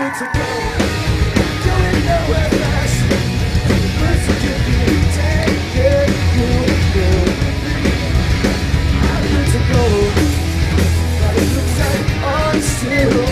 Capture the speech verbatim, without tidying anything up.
good to go. Going nowhere fast. Words to give you, take it, you, you. I'm good to go. But it looks like I'm still